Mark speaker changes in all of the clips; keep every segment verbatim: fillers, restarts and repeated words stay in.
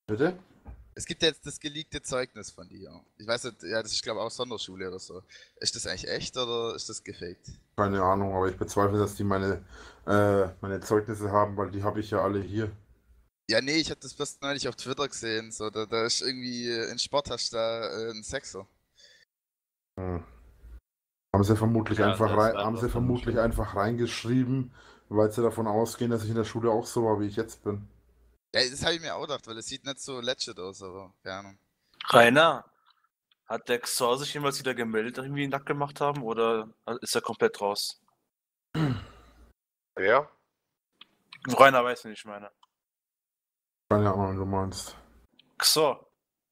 Speaker 1: Bitte?
Speaker 2: Es gibt ja jetzt das geleakte Zeugnis von dir. Ich weiß nicht, ja, das ist glaube ich auch Sonderschule oder so. Ist das eigentlich echt oder ist das gefaked?
Speaker 1: Keine Ahnung, aber ich bezweifle, dass die meine, äh, meine Zeugnisse haben, weil die habe ich ja alle hier.
Speaker 2: Ja, nee, ich hab das bloß neulich auf Twitter gesehen. So, da, da ist irgendwie äh, in Sport hast du da äh, einen Sechser.
Speaker 1: Hm. Haben sie vermutlich
Speaker 3: Ja,
Speaker 1: einfach
Speaker 3: das
Speaker 1: rein,
Speaker 3: ist
Speaker 1: haben
Speaker 3: einfach
Speaker 1: sie vermutlich
Speaker 3: vernünftig.
Speaker 1: einfach reingeschrieben, weil sie davon ausgehen, dass ich in der Schule auch so war, wie ich jetzt bin.
Speaker 2: Ja, das habe ich mir auch gedacht, weil es sieht nicht so legit aus, aber keine Ahnung.
Speaker 3: Rainer, hat der Xor sich jemals wieder gemeldet, nachdem wir ihn nackt gemacht haben, oder ist er komplett raus?
Speaker 4: Wer?
Speaker 3: Rainer weiß nicht, ich meine.
Speaker 1: Keine Ahnung, wie du meinst.
Speaker 3: Xor.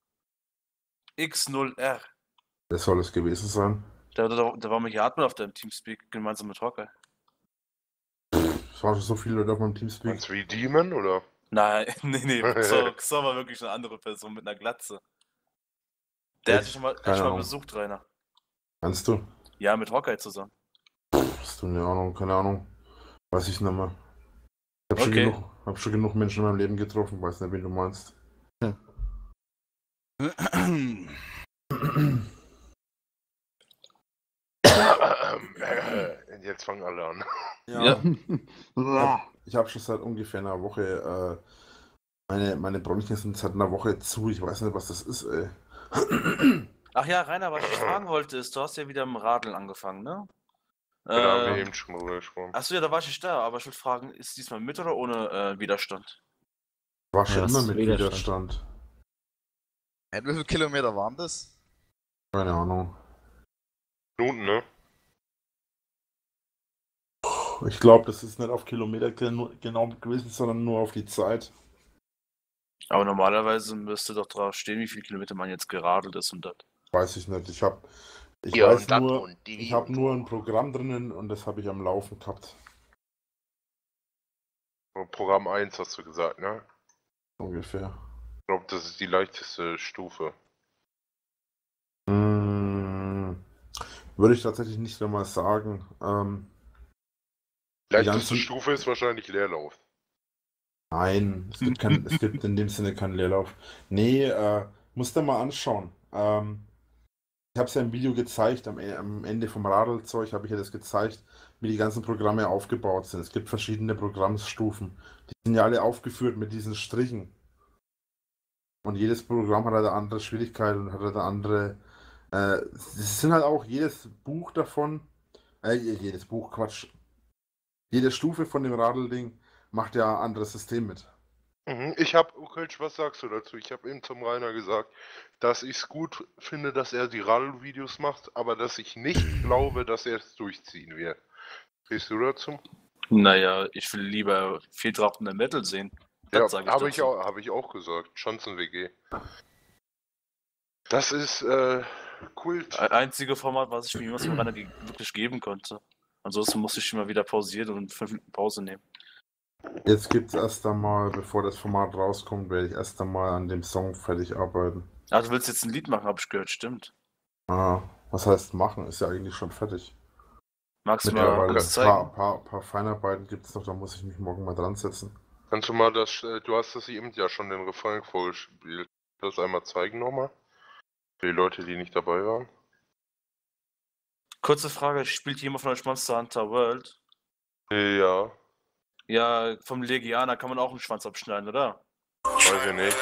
Speaker 3: X null R.
Speaker 1: Das soll es gewesen sein.
Speaker 3: Da, da, da war mit Atmen auf deinem Teamspeak gemeinsam mit Hawkeye.
Speaker 1: Es waren schon so viele Leute auf meinem Teamspeak.
Speaker 4: Meinst du wie Demon oder?
Speaker 3: Nein, nee, nee, Xor, Xor war wirklich eine andere Person mit einer Glatze. Der hat
Speaker 1: Echt?
Speaker 3: dich schon mal, hat
Speaker 1: Keine
Speaker 3: dich mal
Speaker 1: Ahnung.
Speaker 3: besucht, Rainer.
Speaker 1: Meinst du?
Speaker 3: Ja, mit Hawkeye zusammen.
Speaker 1: Hast du eine Ahnung? Keine Ahnung. Weiß ich nicht mehr. Ich habe schon,
Speaker 3: Okay.
Speaker 1: genug, hab schon genug Menschen in meinem Leben getroffen, weiß nicht, wen du meinst.
Speaker 4: Jetzt fangen alle an.
Speaker 3: Ja.
Speaker 1: Ich habe schon seit ungefähr einer Woche, äh, meine, meine Bronchien sind seit einer Woche zu, ich weiß nicht, was das ist, ey.
Speaker 3: Ach ja, Rainer, was ich fragen wollte, ist, du hast ja wieder im Radeln angefangen, ne?
Speaker 4: Da haben wir
Speaker 3: Äh,
Speaker 4: eben schon mal gesprochen.
Speaker 3: achso, ja, da war ich nicht da, aber ich würde fragen, ist diesmal mit oder ohne äh, Widerstand?
Speaker 1: War schon
Speaker 5: Ja, was
Speaker 1: immer
Speaker 5: ist
Speaker 1: mit
Speaker 5: Widerstand?
Speaker 1: Widerstand.
Speaker 2: Ja, wie viele Kilometer waren das?
Speaker 1: Keine Ahnung.
Speaker 4: Minuten, ne?
Speaker 1: Ich glaube, das ist nicht auf Kilometer gen- genau gewesen, sondern nur auf die Zeit.
Speaker 3: Aber normalerweise müsste doch drauf stehen, wie viele Kilometer man jetzt geradelt ist und das.
Speaker 1: Weiß ich nicht. Ich habe ich
Speaker 4: Ja,
Speaker 1: weiß
Speaker 4: und dat
Speaker 1: nur,
Speaker 4: und die
Speaker 1: ich habe
Speaker 4: und
Speaker 1: nur
Speaker 4: wo.
Speaker 1: ein Programm drinnen und das habe ich am Laufen gehabt.
Speaker 4: Programm eins hast du gesagt, ne?
Speaker 1: Ungefähr.
Speaker 4: Ich glaube, das ist die leichteste Stufe.
Speaker 1: Mm, würde ich tatsächlich nicht einmal sagen. Ähm, Die
Speaker 4: Leichteste
Speaker 1: ganzen-
Speaker 4: Stufe ist wahrscheinlich Leerlauf.
Speaker 1: Nein, es gibt, kein, es gibt in dem Sinne keinen Leerlauf. Nee, äh, musst du mal anschauen. Ähm, ich habe es ja im Video gezeigt, am, E- am Ende vom Radelzeug habe ich ja das gezeigt, wie die ganzen Programme aufgebaut sind. Es gibt verschiedene Programmstufen. Die sind ja alle aufgeführt mit diesen Strichen. Und jedes Programm hat halt eine andere Schwierigkeit und hat halt eine andere. Äh, es sind halt auch jedes Buch davon, äh, jedes Buch, Quatsch. Jede Stufe von dem Radelding macht ja ein anderes System mit.
Speaker 4: Mhm. Ich habe, Ukölsch, was sagst du dazu? Ich habe eben zum Rainer gesagt, dass ich es gut finde, dass er die Radl-Videos macht, aber dass ich nicht glaube, dass er es durchziehen wird. Stehst du dazu?
Speaker 3: Naja, ich will lieber viel trauchende Metal sehen. Das
Speaker 4: Ja,
Speaker 3: sage ich
Speaker 4: habe ich,
Speaker 3: dazu.
Speaker 4: auch- hab ich auch gesagt. Schanzen-W G. Das ist äh, Kult.
Speaker 3: Ein- Einzige Format, was ich mir jemals von Rainer ge wirklich geben konnte. Ansonsten musste ich immer wieder pausieren und fünf Minuten Pause nehmen.
Speaker 1: Jetzt gibt es erst einmal, bevor das Format rauskommt, werde ich erst einmal an dem Song fertig arbeiten.
Speaker 3: Ah, du willst jetzt ein Lied machen, habe ich gehört, stimmt.
Speaker 1: Ah, was heißt machen? Ist ja eigentlich schon fertig.
Speaker 3: Magst du mal
Speaker 1: Mittlerweile
Speaker 3: kurz
Speaker 1: ein
Speaker 3: zeigen?
Speaker 1: paar, paar, paar Feinarbeiten gibt es noch, da muss ich mich morgen mal dran setzen.
Speaker 4: Kannst du mal das, äh, du hast das eben ja schon den Refrain vorgespielt. Das einmal zeigen nochmal? Für die Leute, die nicht dabei waren.
Speaker 3: Kurze Frage, spielt jemand von euch Monster Hunter World?
Speaker 4: Ja,
Speaker 3: Ja, vom Legianer kann man auch einen Schwanz abschneiden, oder?
Speaker 4: weiß ich nicht.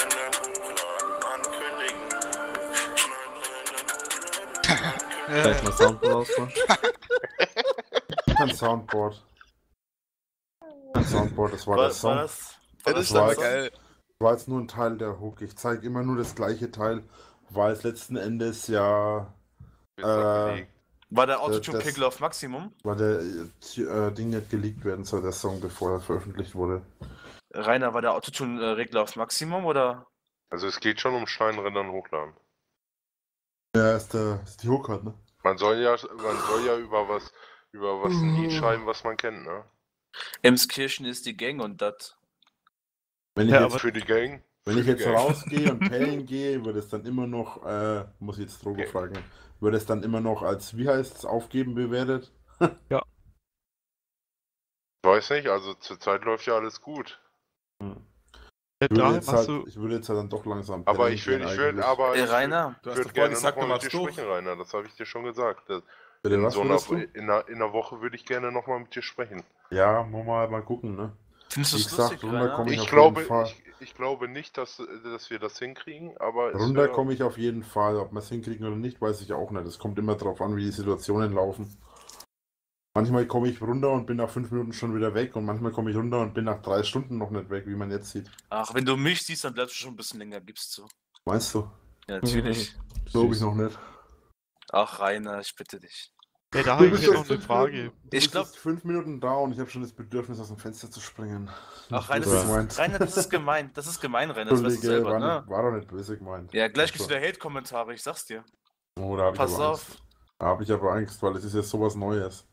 Speaker 5: Vielleicht mal Soundboard rausholen.
Speaker 1: Kein Soundboard. Kein Soundboard, das war der
Speaker 3: War,
Speaker 1: Song.
Speaker 3: war das?
Speaker 2: Ja,
Speaker 3: War
Speaker 2: das
Speaker 3: das
Speaker 2: ist aber
Speaker 1: war-
Speaker 2: geil.
Speaker 1: War jetzt nur ein Teil der Hook. Ich zeige immer nur das gleiche Teil, weil es letzten Endes ja
Speaker 4: Wird
Speaker 1: Äh,
Speaker 4: abgelegt.
Speaker 3: War der
Speaker 1: das-
Speaker 3: Autotune-Pegel auf Maximum?
Speaker 1: weil der äh, Ding nicht geleakt werden soll, der Song, bevor er veröffentlicht wurde.
Speaker 3: Rainer, war der Autotune-Regler auf Maximum oder?
Speaker 4: Also es geht schon um Scheinrändern hochladen.
Speaker 1: Ja, ist, der, ist die Hook halt, ne?
Speaker 4: Man soll ja, man soll ja über was, über was ein Lied schreiben, was man kennt, ne?
Speaker 3: Emskirchen ist die Gang und das.
Speaker 1: Wenn ich
Speaker 5: Ja,
Speaker 1: jetzt,
Speaker 5: aber-
Speaker 4: Für die Gang.
Speaker 1: wenn
Speaker 4: für
Speaker 1: ich
Speaker 4: die
Speaker 1: jetzt
Speaker 4: Gang.
Speaker 1: rausgehe und pellen gehe, würde es dann immer noch, äh, muss ich jetzt Drogo
Speaker 4: Okay.
Speaker 1: fragen, würde es dann immer noch als, wie heißt es, aufgeben bewertet?
Speaker 4: Weiß nicht, also zurzeit läuft ja alles gut.
Speaker 1: Ich würde,
Speaker 6: Drache,
Speaker 1: jetzt
Speaker 6: machst
Speaker 1: halt,
Speaker 6: du.
Speaker 1: ich würde jetzt halt dann doch langsam
Speaker 4: Aber
Speaker 1: pennen
Speaker 4: ich will,
Speaker 1: gehen
Speaker 4: ich will,
Speaker 1: eigentlich.
Speaker 4: aber
Speaker 3: Ey,
Speaker 4: ich
Speaker 3: Rainer,
Speaker 7: Du hast
Speaker 4: würde
Speaker 7: doch vorhin
Speaker 4: gerne
Speaker 7: gesagt,
Speaker 4: nochmal
Speaker 7: du
Speaker 4: mit
Speaker 7: machst
Speaker 4: dir
Speaker 7: doof.
Speaker 4: sprechen, Rainer. Das habe ich dir schon gesagt. Das-
Speaker 1: Bitte,
Speaker 4: In
Speaker 1: was
Speaker 4: so einer,
Speaker 1: würdest du?
Speaker 4: in, einer, in einer Woche würde ich gerne nochmal mit dir sprechen.
Speaker 1: Ja, muss mal, mal gucken, ne?
Speaker 3: findest du
Speaker 1: Wie
Speaker 3: es
Speaker 1: gesagt,
Speaker 3: lustig,
Speaker 1: runter
Speaker 3: Rainer?
Speaker 1: komm ich
Speaker 4: Ich
Speaker 1: auf
Speaker 4: glaube,
Speaker 1: jeden Fall.
Speaker 4: ich, ich glaube nicht, dass, dass wir das hinkriegen, aber es
Speaker 1: Runter
Speaker 4: wär,
Speaker 1: komme ich auf jeden Fall. Ob wir es hinkriegen oder nicht, weiß ich auch nicht. Es kommt immer darauf an, wie die Situationen laufen. Manchmal komme ich runter und bin nach fünf Minuten schon wieder weg und manchmal komme ich runter und bin nach drei Stunden noch nicht weg, wie man jetzt sieht.
Speaker 3: Ach, wenn du mich siehst, dann bleibst du schon ein bisschen länger, gibst du.
Speaker 1: Meinst du?
Speaker 3: Ja, natürlich.
Speaker 1: Glaube ich noch nicht.
Speaker 3: Ach, Rainer, ich bitte dich.
Speaker 6: Ey, da
Speaker 1: Du
Speaker 6: habe ich
Speaker 1: bist
Speaker 6: jetzt
Speaker 1: jetzt
Speaker 6: noch eine
Speaker 1: fünf
Speaker 6: Frage.
Speaker 1: Minuten- du
Speaker 3: Ich
Speaker 1: bist
Speaker 3: glaub-
Speaker 1: jetzt fünf Minuten da und ich habe schon das Bedürfnis, aus dem Fenster zu springen.
Speaker 3: Ach, Rainer,
Speaker 1: Böse
Speaker 3: das
Speaker 1: gemeint.
Speaker 3: ist, Rainer, das ist gemein. Das ist gemein, Rainer. Das weißt du
Speaker 1: Entschuldige,
Speaker 3: selber,
Speaker 1: war,
Speaker 3: ne?
Speaker 1: nicht, war doch nicht böse gemeint.
Speaker 3: Ja, gleich
Speaker 1: Ach
Speaker 3: gibt's
Speaker 1: so.
Speaker 3: wieder Hate-Kommentare, ich sag's dir.
Speaker 1: Oh, da habe ich
Speaker 3: Pass
Speaker 1: aber
Speaker 3: auf.
Speaker 1: Angst. Da habe ich aber Angst, weil es ist jetzt sowas Neues.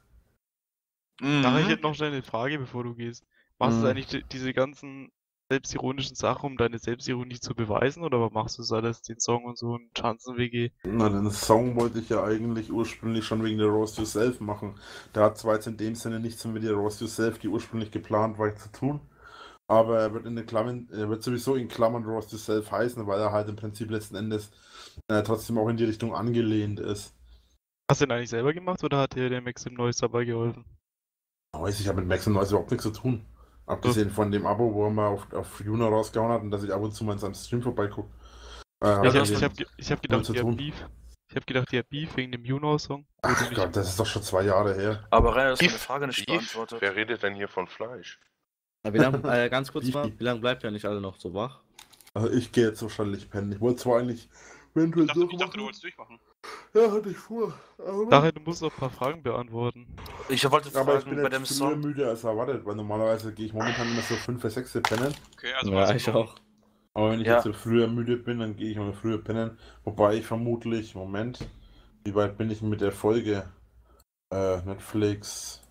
Speaker 6: Da habe ich
Speaker 3: Mhm.
Speaker 6: jetzt noch schnell eine Frage, bevor du gehst. Machst
Speaker 1: Mhm.
Speaker 6: du eigentlich die- diese ganzen selbstironischen Sachen, um deine Selbstironie zu beweisen, oder machst du das alles, den Song und so und Schanzen-W G?
Speaker 1: Na, den Song wollte ich ja eigentlich ursprünglich schon wegen der Roast Yourself machen. Da hat zwar jetzt in dem Sinne nichts mit der Roast Yourself, die ursprünglich geplant war, zu tun. Aber er wird in den Klammern, er wird sowieso in Klammern Roast Yourself heißen, weil er halt im Prinzip letzten Endes äh, trotzdem auch in die Richtung angelehnt ist.
Speaker 6: Hast du den eigentlich selber gemacht oder hat dir der Maxim Neues dabei geholfen?
Speaker 1: Weiß ich, habe mit Max und Noise überhaupt nichts zu tun. Abgesehen von dem Abo, wo er mal auf, auf Juno rausgehauen hat und dass ich ab und zu mal in seinem Stream vorbeigucke. Äh,
Speaker 6: Ja,
Speaker 1: hab
Speaker 6: ich
Speaker 1: ich
Speaker 6: habe
Speaker 1: den-
Speaker 6: ich hab, ge- ich hab
Speaker 1: zu
Speaker 6: gedacht, ihr
Speaker 1: tun.
Speaker 6: habt Beef. Ich habe gedacht, ihr habt Beef wegen dem Juno-Song. wo du
Speaker 1: Ach
Speaker 6: nicht-
Speaker 1: Gott, das ist doch schon zwei Jahre her.
Speaker 3: Aber Rainer, das ist meine
Speaker 4: Beef,
Speaker 3: Frage nicht
Speaker 4: Beef?
Speaker 3: beantwortet.
Speaker 4: Wer redet denn hier von Fleisch?
Speaker 5: Ja, wie lang, äh, ganz kurz
Speaker 1: Wie-
Speaker 5: mal, wie lange bleibt ihr nicht alle noch so wach?
Speaker 1: Also ich gehe jetzt wahrscheinlich pennen. Ich wollte zwar eigentlich eventuell
Speaker 8: Ich dachte, ich dachte, du
Speaker 1: durchmachen.
Speaker 8: wolltest durchmachen.
Speaker 1: Ja, hatte ich vor. Aber,
Speaker 6: Daher, du musst noch ein paar Fragen beantworten.
Speaker 3: Ich wollte
Speaker 1: aber ich
Speaker 3: fragen,
Speaker 1: bin
Speaker 3: bei dem
Speaker 1: jetzt früher
Speaker 3: Song.
Speaker 1: müde als erwartet, weil normalerweise gehe ich momentan immer so fünf bis sechs pennen.
Speaker 8: Okay, also
Speaker 5: Ja,
Speaker 8: war's
Speaker 5: ich
Speaker 8: genug.
Speaker 5: auch.
Speaker 1: Aber wenn ich
Speaker 3: Ja.
Speaker 1: jetzt so früher müde bin, dann gehe ich mal früher pennen. Wobei ich vermutlich, Moment, wie weit bin ich mit der Folge? Äh, Netflix.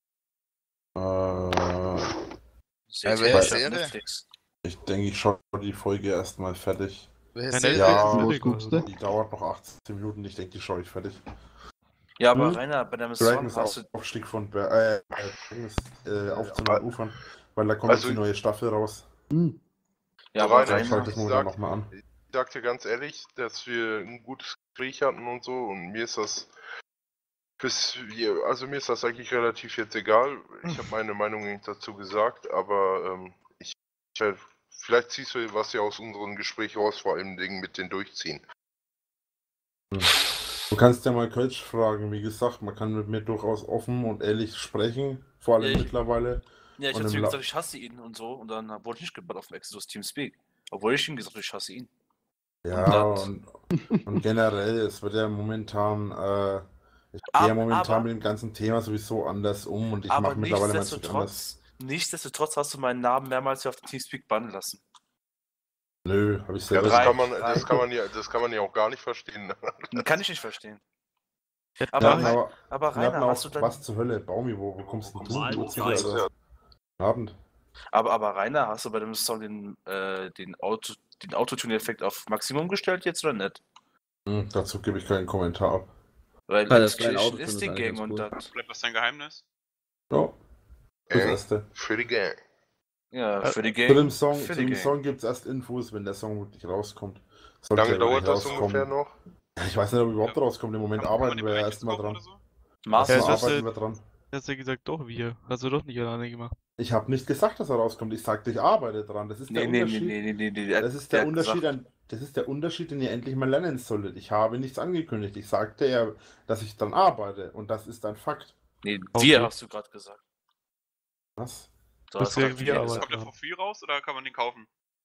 Speaker 1: Äh,
Speaker 3: Seht
Speaker 2: wer
Speaker 3: ihr,
Speaker 2: ist
Speaker 3: ich hab
Speaker 2: Serie?
Speaker 3: Netflix.
Speaker 1: ich denke, ich schaue die Folge erstmal fertig.
Speaker 2: Wer
Speaker 6: Ja,
Speaker 2: ist
Speaker 6: Netflix
Speaker 2: der?
Speaker 1: Ja,
Speaker 6: ist
Speaker 1: was
Speaker 6: billig,
Speaker 9: guckst
Speaker 6: also.
Speaker 9: du?
Speaker 1: Die dauert noch achtzehn Minuten, ich denke, die schaue ich fertig.
Speaker 3: Ja, aber
Speaker 1: Hm?
Speaker 3: Rainer, bei dem
Speaker 1: Dragon
Speaker 3: Song hast
Speaker 1: ist
Speaker 3: du.
Speaker 1: Aufstieg von Ber äh, äh, Dragon ist, äh, auf zu neuen Ufern, weil da kommt
Speaker 4: Also-
Speaker 1: jetzt die neue Staffel raus.
Speaker 3: Ja, aber
Speaker 4: Rainer,
Speaker 1: Da
Speaker 4: ich
Speaker 3: Rainer.
Speaker 1: schalte ich momentan
Speaker 4: sag-
Speaker 1: nochmal an.
Speaker 4: Ich sag dir ganz ehrlich, dass wir ein gutes Gespräch hatten und so und mir ist das bis wir, also mir ist das eigentlich relativ jetzt egal. Ich habe meine Meinung nicht dazu gesagt, aber ähm, ich, ich vielleicht ziehst du was ja aus unserem Gespräch raus, vor allem Dingen mit den Durchziehen.
Speaker 1: Du kannst ja mal Kölsch fragen, wie gesagt, man kann mit mir durchaus offen und ehrlich sprechen, vor allem
Speaker 3: Ja, ich-
Speaker 1: mittlerweile.
Speaker 3: Ja, ich
Speaker 1: Und
Speaker 3: hab zu
Speaker 1: im
Speaker 3: ihm
Speaker 1: La-
Speaker 3: gesagt, ich hasse ihn und so. Und dann wurde ich nicht gebannt auf dem Exodus Teamspeak. Obwohl ich ihm gesagt habe, ich hasse ihn.
Speaker 1: Ja,
Speaker 3: Und das-
Speaker 1: und, und generell, es wird ja momentan, äh, ich
Speaker 3: Ab-
Speaker 1: gehe ja momentan
Speaker 3: aber-
Speaker 1: mit dem ganzen Thema sowieso anders um und ich
Speaker 3: aber
Speaker 1: mache mittlerweile mein Stück anders.
Speaker 3: nichtsdestotrotz, nichtsdestotrotz hast du meinen Namen mehrmals hier auf dem Teamspeak bannen lassen.
Speaker 1: Nö, habe ich
Speaker 4: Ja,
Speaker 1: selber
Speaker 4: das
Speaker 3: Drei-
Speaker 4: kann man,
Speaker 3: drei-
Speaker 4: das kann man ja, das kann man ja auch gar nicht verstehen.
Speaker 3: Kann ich nicht verstehen.
Speaker 6: Ja,
Speaker 3: Aber,
Speaker 1: Wir
Speaker 6: da-
Speaker 1: hatten
Speaker 3: Rei-
Speaker 1: aber,
Speaker 3: aber
Speaker 1: wir hatten
Speaker 3: Rainer,
Speaker 1: auch,
Speaker 3: hast du dann.
Speaker 1: was zur Hölle, Baumi, wo, wo kommst denn du?
Speaker 5: Mal,
Speaker 1: Die
Speaker 5: wo
Speaker 1: Uhrzeit,
Speaker 5: weiß
Speaker 1: Alter. Guten Abend.
Speaker 3: Aber, aber Rainer, hast du bei dem Song den, äh, den, Auto, den Autotune-Effekt auf Maximum gestellt jetzt oder nicht?
Speaker 1: Hm, dazu gebe ich keinen Kommentar ab.
Speaker 3: Weil
Speaker 5: Ja, das
Speaker 3: Education
Speaker 5: kleine Autotune
Speaker 3: ist
Speaker 5: ist
Speaker 3: die
Speaker 5: eigentlich
Speaker 3: Gang
Speaker 5: ganz
Speaker 3: und
Speaker 5: cool.
Speaker 3: das.
Speaker 8: Bleibt das dein Geheimnis?
Speaker 1: Ja, das
Speaker 4: Gang
Speaker 1: erste.
Speaker 4: für die Gang.
Speaker 3: Ja,
Speaker 6: Äh,
Speaker 3: für die Gang.
Speaker 1: Zu dem Song,
Speaker 3: für
Speaker 1: zu
Speaker 3: die
Speaker 1: dem
Speaker 3: Gang.
Speaker 1: Song gibt es erst Infos, wenn der Song wirklich rauskommt.
Speaker 4: Wie
Speaker 1: Sollte
Speaker 4: lange
Speaker 1: er
Speaker 4: dauert
Speaker 1: wirklich
Speaker 4: das
Speaker 1: rauskommen.
Speaker 4: ungefähr noch?
Speaker 1: Ja, ich weiß nicht, ob er überhaupt
Speaker 8: Ja.
Speaker 1: rauskommt. Im Moment
Speaker 8: Kann man- kann man
Speaker 1: arbeiten
Speaker 8: den
Speaker 1: wir ja
Speaker 8: Bereich
Speaker 1: erstmal
Speaker 8: kaufen
Speaker 1: dran.
Speaker 8: oder so?
Speaker 3: Master
Speaker 6: Ja,
Speaker 1: Erstmal
Speaker 6: das-
Speaker 1: arbeiten wir dran.
Speaker 6: Du hast ja gesagt, doch wir. Hast du doch nicht alleine gemacht.
Speaker 1: Ich habe nicht gesagt, dass er rauskommt. Ich sagte, ich arbeite dran. Das ist der
Speaker 3: Nee, nee, nee,
Speaker 1: Unterschied.
Speaker 3: nee, nee, nee, nee.
Speaker 1: Das ist
Speaker 3: der
Speaker 1: der
Speaker 3: hat
Speaker 1: Unterschied,
Speaker 3: gesagt-
Speaker 1: an, das ist der Unterschied, den ihr endlich mal lernen solltet. Ich habe nichts angekündigt. Ich sagte ja, dass ich dran arbeite. Und das ist ein Fakt.
Speaker 3: Nee,
Speaker 6: Okay.
Speaker 3: wir hast du gerade gesagt.
Speaker 1: Was?
Speaker 3: Du
Speaker 6: Das
Speaker 3: hast
Speaker 6: wäre
Speaker 3: grad
Speaker 6: wir
Speaker 3: wir
Speaker 6: aber-
Speaker 3: gesagt.
Speaker 8: Kommt der for free raus oder kann man den kaufen?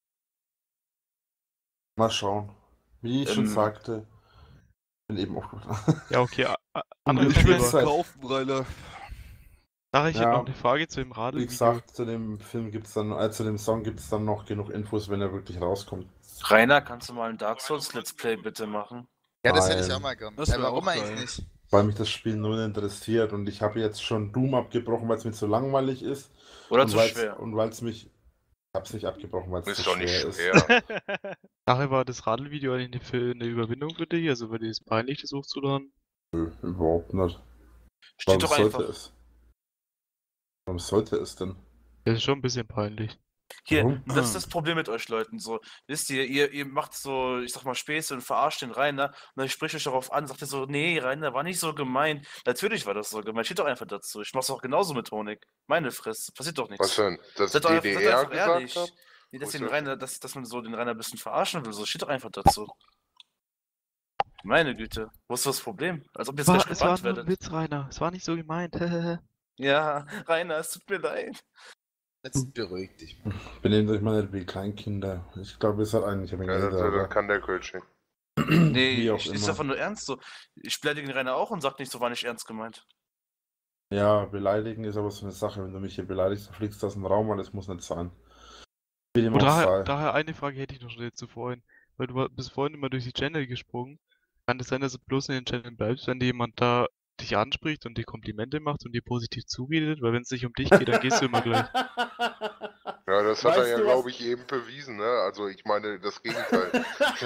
Speaker 1: Mal schauen. Wie ich schon
Speaker 3: Ähm.
Speaker 1: sagte, bin eben auch gut.
Speaker 6: Ja, okay. a- a-
Speaker 1: Und
Speaker 6: Andere
Speaker 1: ich will's
Speaker 6: Thema.
Speaker 1: halt-
Speaker 7: kaufen, Rainer.
Speaker 6: Daher, ich
Speaker 1: Ja.
Speaker 6: hätte noch eine Frage zu dem
Speaker 1: Wie
Speaker 6: Radl-Video.
Speaker 1: gesagt, zu dem Film gibt's dann, äh, zu dem Song gibt es dann noch genug Infos, wenn er wirklich rauskommt.
Speaker 3: Rainer, kannst du mal ein Dark Souls Let's Play bitte machen?
Speaker 2: Ja, das hätte ich
Speaker 1: Nein.
Speaker 2: auch mal gern.
Speaker 7: Das
Speaker 2: Äh,
Speaker 7: wär
Speaker 2: warum
Speaker 7: auch
Speaker 2: eigentlich
Speaker 7: geil.
Speaker 2: nicht?
Speaker 1: Weil mich das Spiel null interessiert und ich habe jetzt schon Doom abgebrochen, weil es mir zu langweilig ist.
Speaker 3: Oder
Speaker 1: und
Speaker 3: zu
Speaker 1: weil's-
Speaker 3: schwer?
Speaker 1: Und weil es mich. Ich hab's nicht abgebrochen, weil es
Speaker 4: Ist
Speaker 1: zu
Speaker 4: doch nicht
Speaker 1: schwer ist.
Speaker 4: schwer.
Speaker 6: Daher war das Radl-Video eigentlich eine, für eine Überwindung für dich? Also war dir das peinlich, das hochzuladen?
Speaker 1: Nö, überhaupt nicht.
Speaker 3: Steht
Speaker 1: Warum
Speaker 3: doch
Speaker 1: sollte
Speaker 3: einfach.
Speaker 1: es? Warum sollte es denn?
Speaker 6: Das ist schon ein bisschen peinlich.
Speaker 3: Hier,
Speaker 1: Warum?
Speaker 3: und das ist das Problem mit euch Leuten. So, wisst ihr, ihr, ihr macht so, ich sag mal, Späße und verarscht den Rainer. Und dann spricht euch darauf an, sagt ihr so, nee, Rainer, war nicht so gemeint. Natürlich war das so gemeint. Steht doch einfach dazu. Ich mach's auch genauso mit Honig. Meine Fresse, passiert doch
Speaker 4: Was
Speaker 3: nichts.
Speaker 4: denn? Dass
Speaker 3: Seid doch einfach, seid doch
Speaker 4: D D R
Speaker 3: einfach
Speaker 4: gesagt
Speaker 3: ehrlich.
Speaker 4: hat?
Speaker 3: Nee, dass,
Speaker 4: Wo
Speaker 3: ihr
Speaker 4: ist
Speaker 3: den
Speaker 4: das?
Speaker 3: Rainer, dass, dass man so den Rainer ein bisschen verarschen will. So, steht doch einfach dazu. Meine Güte, wo ist das Problem? Als ob ihr jetzt
Speaker 6: War,
Speaker 3: gleich
Speaker 6: es war
Speaker 3: gebannt
Speaker 6: nur ein
Speaker 3: werdet.
Speaker 6: Witz, Rainer. Es war nicht so gemeint.
Speaker 3: Ja, Rainer, es tut mir leid.
Speaker 2: Jetzt beruhig dich mal.
Speaker 1: Benehmt euch mal nicht wie Kleinkinder. Ich glaube, es hat eigentlich ein wenig
Speaker 4: Ja, das,
Speaker 1: älter,
Speaker 4: das
Speaker 1: aber
Speaker 4: kann der Kölsch nicht.
Speaker 3: Nee,
Speaker 1: wie auch
Speaker 3: ich, ist
Speaker 1: immer.
Speaker 3: einfach nur ernst so. Ich beleidige den Rainer auch und sag nicht, so war nicht ernst gemeint.
Speaker 1: Ja, beleidigen ist aber so eine Sache. Wenn du mich hier beleidigst, dann fliegst du aus dem Raum, weil das muss nicht sein. Wie dem
Speaker 6: Und
Speaker 1: auch
Speaker 6: daher,
Speaker 1: sei.
Speaker 6: daher eine Frage hätte ich noch schnell zu vorhin. Weil du war- bist vorhin immer durch die Channel gesprungen. Kann es sein, dass du bloß in den Channel bleibst, wenn dir jemand da dich anspricht und dir Komplimente macht und dir positiv zuredet? Weil wenn es nicht um dich geht, dann gehst du immer gleich.
Speaker 4: Ja, das hat er
Speaker 1: Weißt
Speaker 4: ja,
Speaker 1: du, was-
Speaker 4: glaube ich, eben bewiesen, ne? Also ich meine das Gegenteil.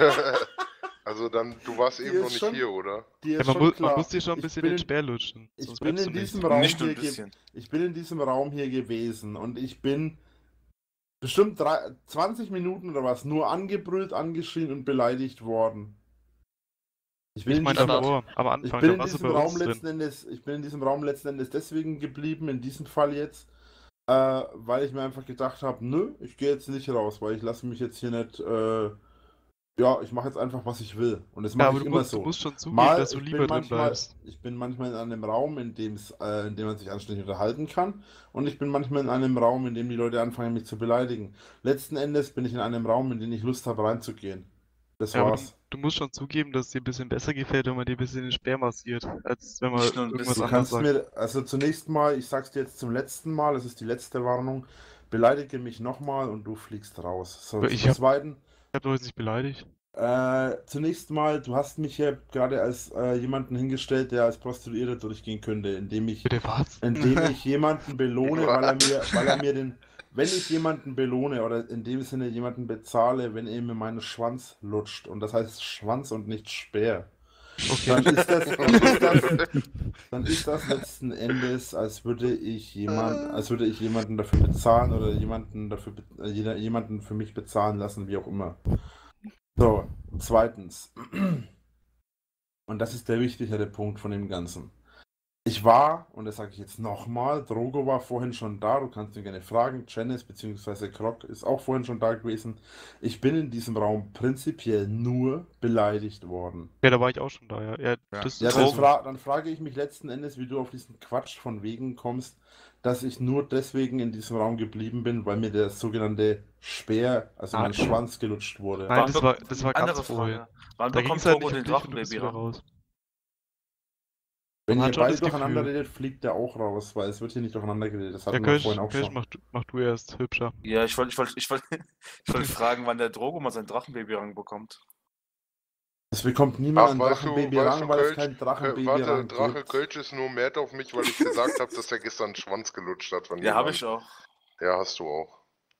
Speaker 4: Also dann, du warst
Speaker 1: Dir
Speaker 4: eben noch
Speaker 1: ist
Speaker 4: nicht
Speaker 1: schon-
Speaker 4: hier, oder?
Speaker 1: Dir
Speaker 6: Ja,
Speaker 1: ist
Speaker 6: man,
Speaker 1: schon
Speaker 6: muss,
Speaker 1: klar.
Speaker 6: man muss dir schon ein
Speaker 1: Ich
Speaker 6: bisschen
Speaker 1: bin
Speaker 6: den
Speaker 1: in-
Speaker 6: Speer lutschen.
Speaker 1: Ich
Speaker 6: Sonst
Speaker 1: bin
Speaker 6: bleibst
Speaker 1: in
Speaker 6: du nicht.
Speaker 1: diesem Raum
Speaker 3: Nicht nur
Speaker 1: hier
Speaker 3: ein
Speaker 1: ge-
Speaker 3: bisschen.
Speaker 1: Ich bin in diesem Raum hier gewesen und ich bin bestimmt drei, zwanzig Minuten oder was nur angebrüllt, angeschrien und beleidigt worden. Ich bin
Speaker 6: Ich
Speaker 1: in
Speaker 6: meine
Speaker 1: diesem,
Speaker 6: davor, am
Speaker 1: ich
Speaker 6: Anfang,
Speaker 1: bin
Speaker 6: da
Speaker 1: in
Speaker 6: warst du
Speaker 1: diesem
Speaker 6: bei
Speaker 1: Raum
Speaker 6: uns
Speaker 1: letzten
Speaker 6: drin.
Speaker 1: Endes, ich bin in diesem Raum letzten Endes deswegen geblieben, in diesem Fall jetzt, äh, weil ich mir einfach gedacht habe, nö, ich gehe jetzt nicht raus, weil ich lasse mich jetzt hier nicht, äh, ja, ich mache jetzt einfach, was ich will. Und das
Speaker 6: Ja,
Speaker 1: mache
Speaker 6: aber
Speaker 1: ich
Speaker 6: du
Speaker 1: immer
Speaker 6: musst, du
Speaker 1: so.
Speaker 6: musst schon zugeben,
Speaker 1: Mal,
Speaker 6: dass du
Speaker 1: ich
Speaker 6: lieber
Speaker 1: bin
Speaker 6: drin
Speaker 1: manchmal,
Speaker 6: bleibst.
Speaker 1: ich bin manchmal in einem Raum, in dem's, äh, in dem man sich anständig unterhalten kann, und ich bin manchmal in einem Raum, in dem die Leute anfangen, mich zu beleidigen. Letzten Endes bin ich in einem Raum, in den ich Lust habe, reinzugehen. Das
Speaker 6: Ja, aber du,
Speaker 1: war's.
Speaker 6: du musst schon zugeben, dass es dir ein bisschen besser gefällt, wenn man dir ein bisschen den Speer massiert, als wenn man
Speaker 3: Nicht nur ein
Speaker 6: irgendwas
Speaker 3: bisschen.
Speaker 1: Du
Speaker 6: anderes
Speaker 1: kannst
Speaker 6: sagt.
Speaker 1: mir, also zunächst mal, ich sag's dir jetzt zum letzten Mal, es ist die letzte Warnung, beleidige mich nochmal und du fliegst raus. So,
Speaker 6: Aber
Speaker 1: zum
Speaker 6: ich hab-
Speaker 1: Zweiten,
Speaker 6: Ich hab doch jetzt nicht beleidigt.
Speaker 1: Äh, zunächst mal, du hast mich hier gerade als äh, jemanden hingestellt, der als Prostituierte durchgehen könnte, indem ich,
Speaker 6: Bitte was?
Speaker 1: indem ich jemanden belohne, weil er mir, weil er mir den, wenn ich jemanden belohne oder in dem Sinne jemanden bezahle, wenn er mir meinen Schwanz lutscht, und das heißt Schwanz und nicht Speer, dann
Speaker 6: Okay.
Speaker 1: ist das, dann ist das, dann ist das letzten Endes, als würde ich jemand, als würde ich jemanden dafür bezahlen oder jemanden dafür, be- äh, jeder- jemanden für mich bezahlen lassen, wie auch immer. So, zweitens. Und das ist der wichtigere Punkt von dem Ganzen. Ich war, und das sage ich jetzt nochmal, Drogo war vorhin schon da, du kannst ihn gerne fragen, Janice bzw. Krog ist auch vorhin schon da gewesen. Ich bin in diesem Raum prinzipiell nur beleidigt worden.
Speaker 6: Ja, da war ich auch schon da, ja. Ja,
Speaker 2: Ja.
Speaker 6: das
Speaker 1: Ja,
Speaker 6: ist
Speaker 1: dann,
Speaker 6: so.
Speaker 1: fra dann frage ich mich letzten Endes, wie du auf diesen Quatsch von wegen kommst, dass ich nur deswegen in diesem Raum geblieben bin, weil mir der sogenannte Speer, also
Speaker 6: Ah.
Speaker 1: mein Schwanz gelutscht wurde.
Speaker 6: Nein, das
Speaker 3: Wann
Speaker 6: war,
Speaker 3: be-
Speaker 6: das war
Speaker 3: andere
Speaker 6: ganz vorhin.
Speaker 3: Frage. Wann
Speaker 6: Da ging
Speaker 3: bekommt
Speaker 6: es halt
Speaker 3: Togo
Speaker 6: nicht
Speaker 3: den
Speaker 6: um dich und du bist
Speaker 3: Drachenbaby
Speaker 6: wieder
Speaker 3: raus?
Speaker 6: raus.
Speaker 1: Wenn
Speaker 6: Man
Speaker 1: ihr
Speaker 6: hat schon
Speaker 1: beide
Speaker 6: das
Speaker 1: durcheinander
Speaker 6: Gefühl.
Speaker 1: redet, fliegt der auch raus, weil es wird hier nicht durcheinander geredet. Das
Speaker 6: Ja,
Speaker 1: hatten wir
Speaker 6: Kölsch,
Speaker 1: vorhin auch
Speaker 6: Kölsch
Speaker 1: schon.
Speaker 6: mach, du- mach du erst hübscher.
Speaker 3: Ja, ich wollte ich wollt, ich wollt, ich wollt fragen, wann der Drogo mal sein Drachenbaby ranbekommt.
Speaker 1: Es bekommt niemand
Speaker 4: Ach,
Speaker 1: ein
Speaker 4: weißt du,
Speaker 1: Drachenbaby
Speaker 4: weißt
Speaker 1: ran,
Speaker 4: du,
Speaker 1: weil es
Speaker 4: Kölsch,
Speaker 1: kein
Speaker 4: Kö-
Speaker 1: Drachenbaby
Speaker 4: warte,
Speaker 1: ran
Speaker 4: Drache
Speaker 1: gibt.
Speaker 4: Kölsch ist nur mad auf mich, weil ich gesagt habe, dass er gestern einen Schwanz gelutscht hat von
Speaker 3: Ja, habe
Speaker 4: jemandem.
Speaker 3: ich auch.
Speaker 4: Ja, hast du auch.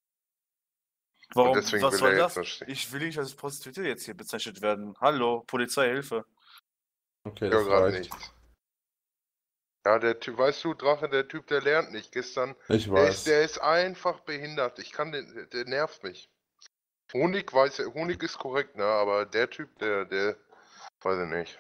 Speaker 3: Warum?
Speaker 4: deswegen
Speaker 3: Was
Speaker 4: will
Speaker 3: soll
Speaker 4: er jetzt
Speaker 3: das?
Speaker 4: nicht.
Speaker 3: Ich will nicht als Prostituierte jetzt hier bezeichnet werden. Hallo, Polizei, Hilfe.
Speaker 1: Okay,
Speaker 4: Ja,
Speaker 1: das
Speaker 4: gerade
Speaker 1: reicht.
Speaker 4: nichts. Ja, der Typ, weißt du, Drache, der Typ, der lernt nicht. Gestern,
Speaker 1: Ich
Speaker 4: der
Speaker 1: weiß.
Speaker 4: ist, der ist einfach behindert. Ich kann den, der nervt mich. Honig weiß, Honig ist korrekt, ne, aber der Typ, der, der, weiß ich nicht.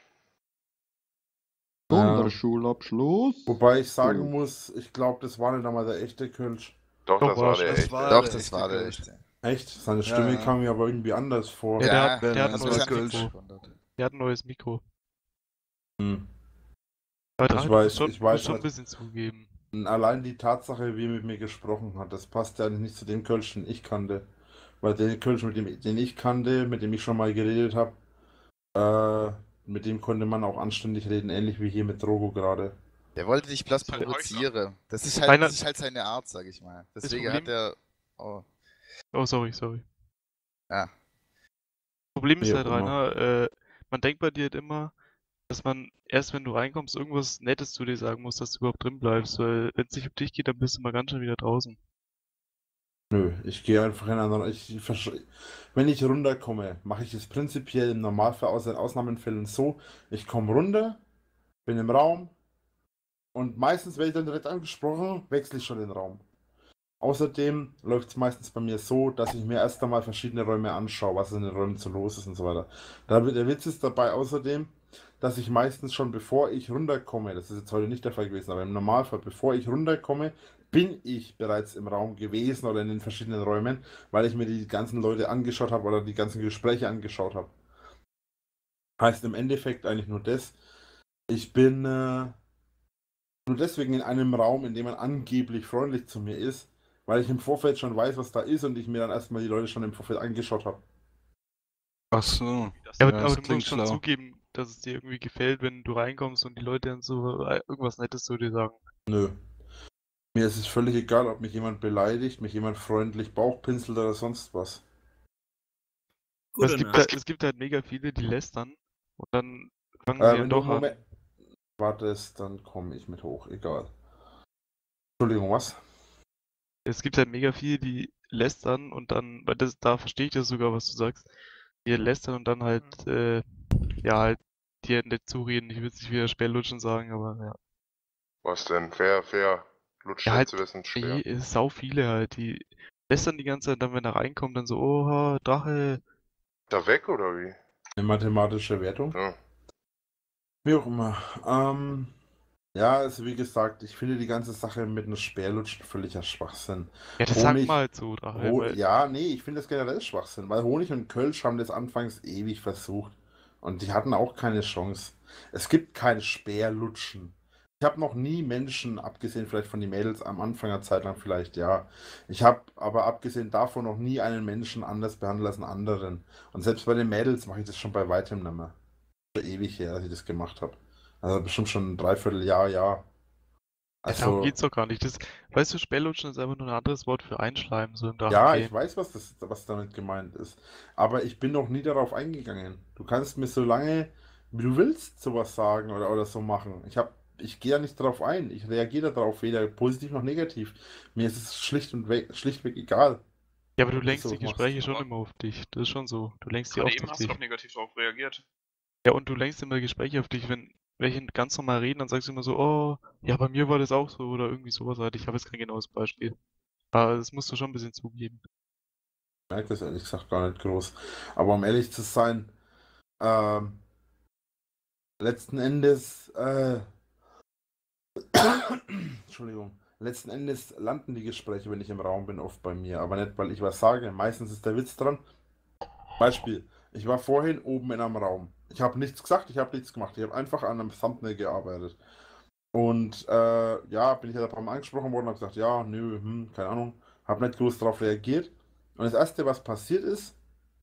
Speaker 1: Ja.
Speaker 7: Sonderschulabschluss.
Speaker 1: Wobei ich sagen
Speaker 7: So.
Speaker 1: muss, ich glaube, das war nicht einmal der echte Kölsch.
Speaker 4: Doch,
Speaker 6: Doch,
Speaker 4: das
Speaker 6: war
Speaker 4: war
Speaker 6: schon.
Speaker 4: der
Speaker 9: Das
Speaker 4: echte.
Speaker 9: war-
Speaker 2: Doch,
Speaker 9: der
Speaker 2: das
Speaker 9: echte
Speaker 2: war der
Speaker 9: Kölsch.
Speaker 2: echte.
Speaker 1: Echt? Seine
Speaker 9: Ja,
Speaker 1: Stimme
Speaker 9: ja.
Speaker 1: kam mir aber irgendwie anders vor.
Speaker 6: Ja, der
Speaker 2: Ja,
Speaker 6: hat, der hat ein
Speaker 9: das
Speaker 6: neues
Speaker 9: war Kölsch.
Speaker 6: Mikro. Der hat ein neues Mikro.
Speaker 1: Hm.
Speaker 6: Aber
Speaker 1: Ich
Speaker 6: Drache, du
Speaker 1: weiß,
Speaker 6: musst schon,
Speaker 1: ich
Speaker 6: du musst
Speaker 1: weiß
Speaker 6: schon ein
Speaker 1: halt.
Speaker 6: bisschen zugeben.
Speaker 1: Und allein die Tatsache, wie er mit mir gesprochen hat, das passt ja nicht zu dem Kölsch, den ich kannte. Weil der Kölsch, mit dem, den ich kannte, mit dem ich schon mal geredet habe, äh, mit dem konnte man auch anständig reden, ähnlich wie hier mit Drogo gerade.
Speaker 2: Der wollte dich bloß
Speaker 8: halt
Speaker 2: provozieren. Das ist halt,
Speaker 6: Einer-
Speaker 2: das ist halt seine Art, sag ich mal. Deswegen
Speaker 6: Problem-
Speaker 2: hat er. Oh,
Speaker 6: Oh, sorry, sorry.
Speaker 2: ja.
Speaker 6: Problem ist
Speaker 1: Wie
Speaker 6: halt,
Speaker 1: auch immer.
Speaker 6: Rainer, äh, man denkt bei dir halt immer, dass man erst wenn du reinkommst, irgendwas Nettes zu dir sagen muss, dass du überhaupt drin bleibst. Weil wenn es nicht um dich geht, dann bist du mal ganz schnell wieder draußen.
Speaker 1: Nö, ich gehe einfach in einen. Ich, versch- wenn ich runterkomme, mache ich es prinzipiell im Normalfall außer in Ausnahmefällen so: Ich komme runter, bin im Raum und meistens werde ich dann direkt angesprochen, wechsle ich schon den Raum. Außerdem läuft es meistens bei mir so, dass ich mir erst einmal verschiedene Räume anschaue, was in den Räumen so los ist und so weiter. Da, der Witz ist dabei außerdem, dass ich meistens schon bevor ich runterkomme, das ist jetzt heute nicht der Fall gewesen, aber im Normalfall, bevor ich runterkomme, bin ich bereits im Raum gewesen oder in den verschiedenen Räumen, weil ich mir die ganzen Leute angeschaut habe oder die ganzen Gespräche angeschaut habe. Heißt im Endeffekt eigentlich nur das, ich bin äh, nur deswegen in einem Raum, in dem man angeblich freundlich zu mir ist, weil ich im Vorfeld schon weiß, was da ist und ich mir dann erstmal die Leute schon im Vorfeld angeschaut habe.
Speaker 7: Ach so.
Speaker 6: Ja, aber,
Speaker 7: Ja,
Speaker 6: aber
Speaker 7: das
Speaker 6: du
Speaker 7: klingt
Speaker 6: musst schon
Speaker 7: schlau.
Speaker 6: zugeben, dass es dir irgendwie gefällt, wenn du reinkommst und die Leute dann so äh, irgendwas Nettes zu dir sagen.
Speaker 1: Nö. Mir ist es völlig egal, ob mich jemand beleidigt, mich jemand freundlich Bauchpinselt oder sonst was.
Speaker 6: Aber es
Speaker 9: Gute
Speaker 6: gibt,
Speaker 9: Nacht.
Speaker 6: halt, es gibt halt mega viele, die lästern und dann fangen
Speaker 1: Äh,
Speaker 6: sie dann
Speaker 1: wenn du
Speaker 6: doch
Speaker 1: einen
Speaker 6: an.
Speaker 1: Moment wartest, dann komme ich mit hoch. Egal. Entschuldigung, was?
Speaker 6: Es gibt halt mega viele, die lästern und dann, weil das, da verstehe ich das sogar, was du sagst, die lästern und dann halt, äh, ja, halt dir nicht zureden. Ich will es nicht wieder Sperrlutschen sagen, aber ja.
Speaker 4: Was denn? Wer, wer lutscht
Speaker 6: Ja, halt,
Speaker 4: jetzt wessen Speer?
Speaker 6: je- es ist sau viele halt, die lästern die ganze Zeit, dann wenn er reinkommt, dann so, oha, Drache.
Speaker 4: Da weg oder wie?
Speaker 1: Eine mathematische Wertung?
Speaker 4: Ja.
Speaker 1: Wie auch immer. Ähm, ja, also wie gesagt, ich finde die ganze Sache mit einem Speerlutschen völliger Schwachsinn.
Speaker 6: Ja, das sagt
Speaker 1: Honig-
Speaker 6: man halt so, Drache.
Speaker 1: Ho
Speaker 6: weil,
Speaker 1: ja, nee, ich finde das generell Schwachsinn, weil Honig und Kölsch haben das anfangs ewig versucht und die hatten auch keine Chance. Es gibt kein Speerlutschen. Ich habe noch nie Menschen, abgesehen vielleicht von den Mädels am Anfang der Zeit lang vielleicht, ja. Ich habe aber abgesehen davon noch nie einen Menschen anders behandelt als einen anderen. Und selbst bei den Mädels mache ich das schon bei weitem nicht mehr. Schon ewig her, dass ich das gemacht habe. Also bestimmt schon ein Dreivierteljahr, ja.
Speaker 6: ja, darum
Speaker 1: Also,
Speaker 6: geht's doch gar nicht. Das, weißt du, Sperrlutschen ist einfach nur ein anderes Wort für Einschleimen, so im
Speaker 1: ja,
Speaker 6: Drachengame.
Speaker 1: ich weiß, was, das, was damit gemeint ist. Aber ich bin noch nie darauf eingegangen. Du kannst mir so lange, wie du willst, sowas sagen oder, oder so machen. Ich hab, ich gehe ja nicht darauf ein. Ich reagiere darauf, weder positiv noch negativ. Mir ist es schlicht und weg, schlichtweg egal.
Speaker 6: Ja, aber du
Speaker 1: ob du
Speaker 6: lenkst die
Speaker 1: sowas machst.
Speaker 6: Gespräche schon
Speaker 8: Aber-
Speaker 6: immer auf dich. Das ist schon so. Du lenkst die
Speaker 8: Gerade
Speaker 6: oft
Speaker 8: eben
Speaker 6: auf
Speaker 8: hast du
Speaker 6: dich.
Speaker 8: doch negativ darauf reagiert.
Speaker 6: Ja, und du lenkst immer Gespräche auf dich, wenn welche ganz normal reden, dann sagst du immer so, oh, ja, bei mir war das auch so oder irgendwie sowas halt. Ich habe jetzt kein genaues Beispiel. Aber das musst du schon ein bisschen zugeben.
Speaker 1: Ich merke das ehrlich gesagt gar nicht groß. Aber um ehrlich zu sein, ähm, letzten Endes, äh, Entschuldigung, letzten Endes landen die Gespräche, wenn ich im Raum bin, oft bei mir. Aber nicht, weil ich was sage. Meistens ist der Witz dran. Beispiel, ich war vorhin oben in einem Raum. Ich habe nichts gesagt, ich habe nichts gemacht. Ich habe einfach an einem Thumbnail gearbeitet. Und äh, ja, bin ich halt ein paar Mal angesprochen worden und habe gesagt, ja, nö, hm, keine Ahnung. Habe nicht groß darauf reagiert. Und das Erste, was passiert ist,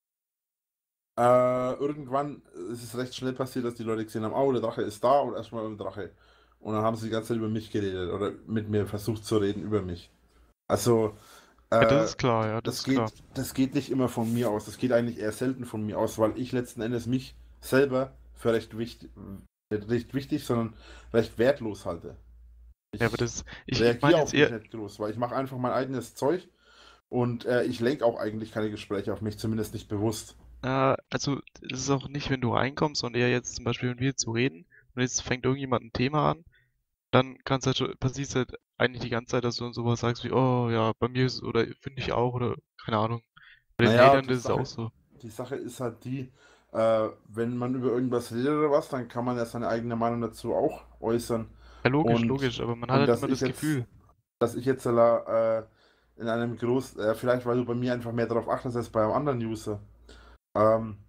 Speaker 1: äh, irgendwann ist es recht schnell passiert, dass die Leute gesehen haben, oh, der Drache ist da und erstmal über den Drache. Und dann haben sie die ganze Zeit über mich geredet oder mit mir versucht zu reden über mich. Also,
Speaker 6: Ja,
Speaker 1: äh,
Speaker 6: das ist klar, ja, das,
Speaker 1: das
Speaker 6: ist
Speaker 1: geht,
Speaker 6: klar.
Speaker 1: das geht nicht immer von mir aus. Das geht eigentlich eher selten von mir aus, weil ich letzten Endes mich selber für recht wichtig, nicht recht wichtig, sondern recht wertlos halte. Ich
Speaker 6: Ja, aber das, ich, ich
Speaker 1: reagiere
Speaker 6: meine
Speaker 1: auf
Speaker 6: jetzt
Speaker 1: mich
Speaker 6: eher,
Speaker 1: nicht groß, weil ich mache einfach mein eigenes Zeug und äh, ich lenke auch eigentlich keine Gespräche auf mich, zumindest nicht bewusst.
Speaker 6: äh, also, es ist auch nicht, wenn du reinkommst und eher jetzt zum Beispiel mit mir zu reden und jetzt fängt irgendjemand ein Thema an, dann kann's halt schon, passiert halt eigentlich die ganze Zeit, dass du dann sowas sagst wie, oh ja, bei mir ist, oder finde ich auch, oder keine Ahnung. Bei den
Speaker 1: Naja,
Speaker 6: Hatern
Speaker 1: die
Speaker 6: ist es
Speaker 1: Sache-
Speaker 6: auch so.
Speaker 1: Die Sache ist halt die, äh, wenn man über irgendwas redet oder was, dann kann man ja seine eigene Meinung dazu auch äußern.
Speaker 6: Ja, logisch,
Speaker 1: Und-
Speaker 6: logisch, aber man
Speaker 1: und
Speaker 6: hat halt
Speaker 1: dass
Speaker 6: immer
Speaker 1: ich
Speaker 6: das
Speaker 1: jetzt-
Speaker 6: Gefühl.
Speaker 1: Dass ich jetzt äh, in einem groß, äh, vielleicht weil du bei mir einfach mehr darauf achtest als bei einem anderen User. Ähm,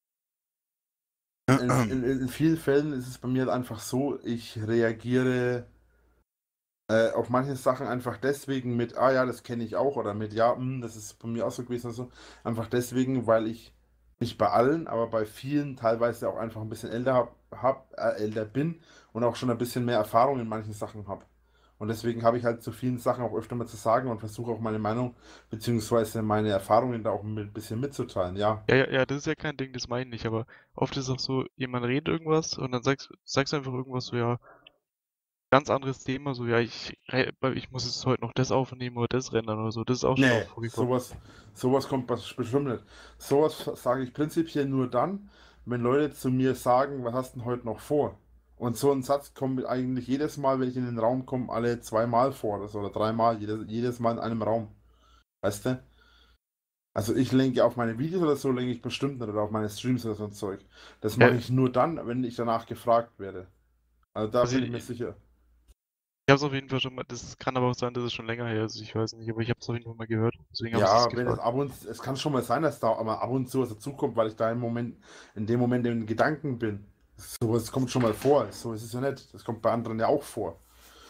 Speaker 1: in, in, in vielen Fällen ist es bei mir halt einfach so, ich reagiere äh, auf manche Sachen einfach deswegen mit, ah ja, das kenne ich auch, oder mit, ja, mh, das ist bei mir auch so gewesen, also einfach deswegen, weil ich nicht bei allen, aber bei vielen teilweise auch einfach ein bisschen älter hab, hab äh, älter bin und auch schon ein bisschen mehr Erfahrung in manchen Sachen habe. Und deswegen habe ich halt zu vielen Sachen auch öfter mal zu sagen und versuche auch meine Meinung beziehungsweise meine Erfahrungen da auch ein bisschen mitzuteilen, ja.
Speaker 6: Ja, ja, ja, das ist ja kein Ding, das meine ich nicht, aber oft ist es auch so, jemand redet irgendwas und dann sagst, sagst du einfach irgendwas so, ja, ganz anderes Thema, so, ja, ich, re- ich muss jetzt heute noch das aufnehmen oder das rendern oder so, das ist auch schon
Speaker 1: Nee,
Speaker 6: oft vorgekommen.
Speaker 1: sowas, sowas kommt bes- bestimmt nicht. Sowas sage ich prinzipiell nur dann, wenn Leute zu mir sagen, was hast du denn heute noch vor? Und so ein Satz kommt eigentlich jedes Mal, wenn ich in den Raum komme, alle zweimal vor oder so, oder dreimal, jedes, jedes Mal in einem Raum. Weißt du? Also ich lenke auf meine Videos oder so, lenke ich bestimmt nicht oder auf meine Streams oder so ein Zeug. Das mache
Speaker 6: Ja.
Speaker 1: ich nur dann, wenn ich danach gefragt werde. Also da
Speaker 6: Also
Speaker 1: bin ich
Speaker 6: ich-
Speaker 1: mir sicher.
Speaker 6: Ich habe es auf jeden Fall schon mal, das kann aber auch sein, dass es schon länger her ist, ich weiß nicht, aber ich habe es auf jeden Fall mal gehört. Deswegen habe ich
Speaker 1: Ja,
Speaker 6: es
Speaker 1: wenn es
Speaker 6: gefragt.
Speaker 1: ab und es kann schon mal sein, dass da mal ab und zu was dazukommt, weil ich da im Moment, in dem Moment in den Gedanken bin. Sowas kommt schon mal vor. So ist es ja nicht. Das kommt bei anderen ja auch vor.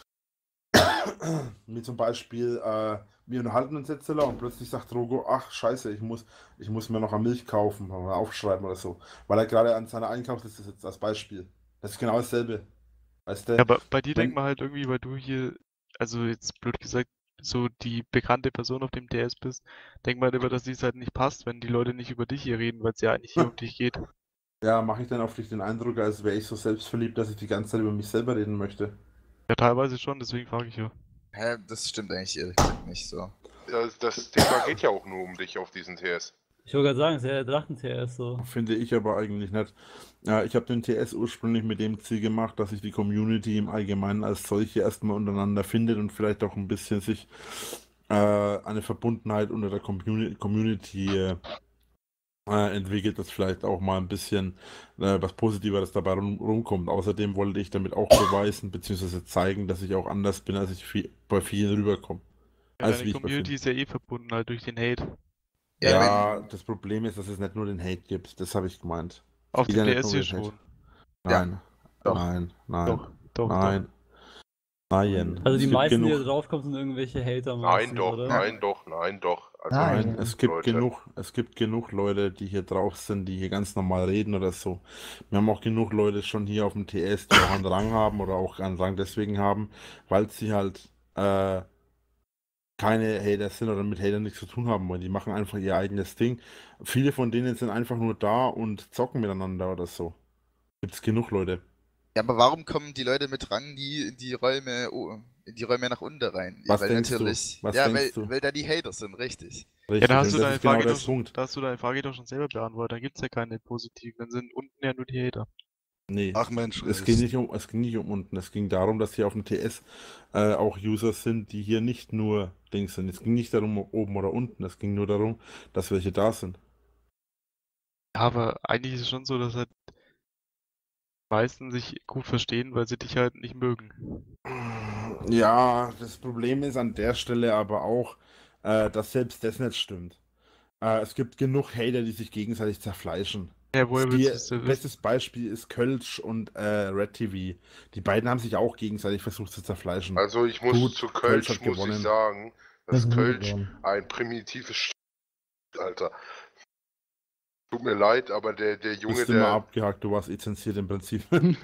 Speaker 1: Wie zum Beispiel, äh, wir unterhalten uns jetzt und plötzlich sagt Drogo, ach scheiße, ich muss, ich muss mir noch eine Milch kaufen oder aufschreiben oder so. Weil er gerade an seiner Einkaufsliste sitzt, als Beispiel. Das ist genau dasselbe. Weißt du?
Speaker 6: Ja, aber bei dir
Speaker 1: wenn-
Speaker 6: denkt man halt irgendwie, weil du hier, also jetzt blöd gesagt, so die bekannte Person auf dem T S bist, denkt man halt immer, dass dies halt nicht passt, wenn die Leute nicht über dich hier reden, weil es ja eigentlich hier um dich geht.
Speaker 1: Ja, mache ich dann auf dich den Eindruck, als wäre ich so selbstverliebt, dass ich die ganze Zeit über mich selber reden möchte.
Speaker 6: Ja, teilweise schon, deswegen frage ich ja.
Speaker 2: Hä, das stimmt eigentlich ehrlich gesagt nicht so.
Speaker 4: Das, das Thema geht ja auch nur um dich auf diesen T S.
Speaker 9: Ich wollte gerade sagen, es ist ja der Drachen-T S so.
Speaker 1: Finde ich aber eigentlich nicht. Ja, ich habe den T S ursprünglich mit dem Ziel gemacht, dass sich die Community im Allgemeinen als solche erstmal untereinander findet und vielleicht auch ein bisschen sich äh, eine Verbundenheit unter der Communi Community äh, äh, entwickelt, dass vielleicht auch mal ein bisschen äh, was Positiveres dabei rum rumkommt. Außerdem wollte ich damit auch beweisen bzw. zeigen, dass ich auch anders bin, als ich viel, bei vielen rüberkomme.
Speaker 6: Ja,
Speaker 1: Als
Speaker 6: deine
Speaker 1: wie ich bei
Speaker 6: Community
Speaker 1: vielen-
Speaker 6: ist ja eh verbunden halt durch den Hate.
Speaker 2: Ja,
Speaker 1: Ja,
Speaker 2: wenn-
Speaker 1: das Problem ist, dass es nicht nur den Hate gibt. Das habe ich gemeint.
Speaker 6: Auf
Speaker 1: Geht
Speaker 6: dem
Speaker 1: ja
Speaker 6: T
Speaker 1: nicht
Speaker 6: S
Speaker 1: nur
Speaker 6: hier
Speaker 1: um den Hate.
Speaker 6: schon.
Speaker 2: Ja.
Speaker 1: Nein,
Speaker 2: Doch.
Speaker 1: nein, nein,
Speaker 6: Doch, doch,
Speaker 1: nein,
Speaker 6: doch.
Speaker 1: nein.
Speaker 9: Also
Speaker 1: Es
Speaker 9: die
Speaker 1: gibt
Speaker 9: meisten, die
Speaker 1: genug,
Speaker 9: da draufkommen, sind irgendwelche Hater
Speaker 4: Nein,
Speaker 9: meistens,
Speaker 4: doch,
Speaker 9: oder?
Speaker 4: nein, doch, nein, doch. Also
Speaker 1: nein,
Speaker 10: Nein.
Speaker 1: es gibt
Speaker 4: Leute.
Speaker 1: genug, es gibt genug Leute, die hier drauf sind, die hier ganz normal reden oder so. Wir haben auch genug Leute schon hier auf dem T S, die auch einen Rang haben oder auch einen Rang deswegen haben, weil sie halt äh, keine Hater sind oder mit Hatern nichts zu tun haben wollen. Die machen einfach ihr eigenes Ding. Viele von denen sind einfach nur da und zocken miteinander oder so. Gibt es genug Leute.
Speaker 2: Ja, aber warum kommen die Leute mit Rang nie in die Räume, oh, in die Räume nach unten rein?
Speaker 1: Was
Speaker 2: weil
Speaker 1: denkst du?
Speaker 2: natürlich,
Speaker 1: Was
Speaker 2: ja,
Speaker 1: denkst
Speaker 2: weil,
Speaker 1: du?
Speaker 2: weil da die Hater sind, richtig.
Speaker 1: Richtig,
Speaker 6: Ja, da hast
Speaker 1: und
Speaker 6: du
Speaker 1: das
Speaker 6: deine
Speaker 1: ist genau
Speaker 6: Frage
Speaker 1: der
Speaker 6: doch schon,
Speaker 1: Punkt.
Speaker 6: da hast du deine Frage doch schon selber beantwortet. Da gibt's ja keine positiven, dann sind unten ja nur die Hater.
Speaker 1: Nee,
Speaker 7: Ach Mensch,
Speaker 1: es ging nicht um, es ging nicht um unten. Es ging darum, dass hier auf dem T S äh, auch User sind, die hier nicht nur Dings sind. Es ging nicht darum, ob oben oder unten. Es ging nur darum, dass welche da sind.
Speaker 6: Ja, aber eigentlich ist es schon so, dass halt die meisten sich gut verstehen, weil sie dich halt nicht mögen.
Speaker 1: Ja, das Problem ist an der Stelle aber auch, äh, dass selbst das nicht stimmt. Äh, es gibt genug Hater, die sich gegenseitig zerfleischen.
Speaker 6: Ja, woher willst
Speaker 1: Die,
Speaker 6: du es denn wissen?
Speaker 1: bestes Beispiel ist Kölsch und äh, Red T V. Die beiden haben sich auch gegenseitig versucht zu zerfleischen.
Speaker 4: Also ich muss
Speaker 1: Gut,
Speaker 4: zu
Speaker 1: Kölsch
Speaker 4: Kölsch,
Speaker 1: hat
Speaker 4: muss
Speaker 1: gewonnen.
Speaker 4: ich sagen,
Speaker 10: Das
Speaker 4: dass
Speaker 10: ist
Speaker 4: Kölsch
Speaker 10: gewonnen.
Speaker 4: ein primitives Sch Alter. Tut mir leid, aber der, der
Speaker 1: Du
Speaker 4: Junge,
Speaker 1: bist immer
Speaker 4: der.
Speaker 1: abgehakt, du warst lizenziert im Prinzip.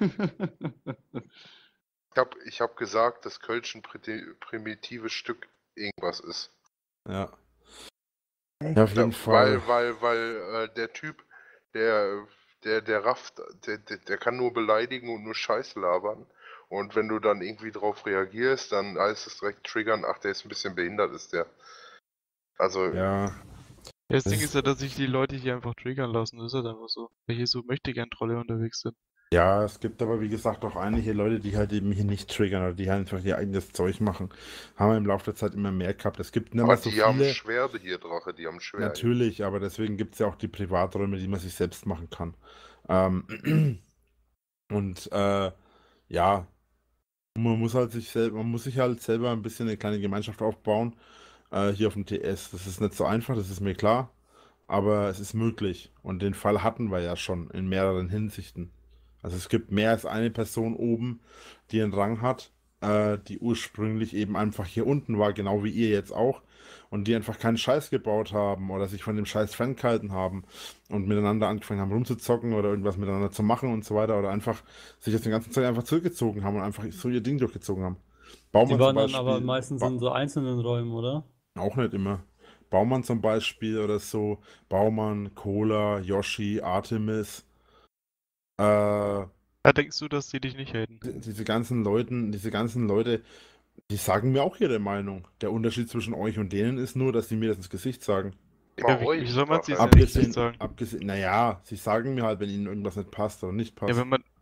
Speaker 4: Ich hab, ich hab gesagt, dass Kölsch ein pri- primitives Stück irgendwas ist.
Speaker 1: Ja. Ja, auf jeden
Speaker 4: Ja,
Speaker 1: Fall.
Speaker 4: weil, weil, weil äh, der Typ, der, der, der rafft, der, der, der kann nur beleidigen und nur Scheiß labern. Und wenn du dann irgendwie drauf reagierst, dann heißt es direkt triggern, ach, der ist ein bisschen behindert, ist der. Also,
Speaker 1: Ja.
Speaker 6: Ja, das
Speaker 1: Das
Speaker 6: Ding
Speaker 1: ist-
Speaker 6: ist ja, dass sich die Leute hier einfach triggern lassen. Das ist halt einfach so. Weil hier so Möchtegern-Trolle unterwegs sind.
Speaker 1: Ja, es gibt aber wie gesagt auch einige Leute, die halt eben hier nicht triggern oder die halt einfach ihr eigenes Zeug machen. Haben wir im Laufe der Zeit immer mehr gehabt. Es gibt nicht
Speaker 4: aber
Speaker 1: mehr so
Speaker 4: die haben
Speaker 1: viele.
Speaker 4: Schwerde hier, Drache, die haben Schwerde.
Speaker 1: Natürlich, aber deswegen gibt es ja auch die Privaträume, die man sich selbst machen kann. Ähm, und äh, ja, man muss halt sich selber, man muss sich halt selber ein bisschen eine kleine Gemeinschaft aufbauen, äh, hier auf dem T S. Das ist nicht so einfach, das ist mir klar, aber es ist möglich. Und den Fall hatten wir ja schon in mehreren Hinsichten. Also es gibt mehr als eine Person oben, die einen Rang hat, äh, die ursprünglich eben einfach hier unten war, genau wie ihr jetzt auch, und die einfach keinen Scheiß gebaut haben oder sich von dem Scheiß ferngehalten haben und miteinander angefangen haben rumzuzocken oder irgendwas miteinander zu machen und so weiter oder einfach sich aus dem ganzen Zeug einfach zurückgezogen haben und einfach so ihr Ding durchgezogen haben. Baumann
Speaker 9: Die waren
Speaker 1: zum
Speaker 9: dann aber
Speaker 1: Beispiel-
Speaker 9: meistens
Speaker 1: Ba-
Speaker 9: in so einzelnen Räumen, oder?
Speaker 1: Auch nicht immer. Baumann zum Beispiel oder so. Baumann, Cola, Yoshi, Artemis. Äh,
Speaker 6: Da denkst du, dass die dich nicht haten?
Speaker 1: die- diese ganzen Leuten, diese ganzen Leute, die sagen mir auch ihre Meinung. Der Unterschied zwischen euch und denen ist nur, dass die mir das ins Gesicht sagen.
Speaker 6: Ja, wie,
Speaker 4: euch,
Speaker 6: wie soll man es
Speaker 4: Drache.
Speaker 6: jetzt ja nicht
Speaker 1: Abgesehen,
Speaker 6: sagen?
Speaker 1: abgesehen, naja, sie sagen mir halt, wenn ihnen irgendwas nicht passt oder nicht passt.
Speaker 6: Ja, wenn man,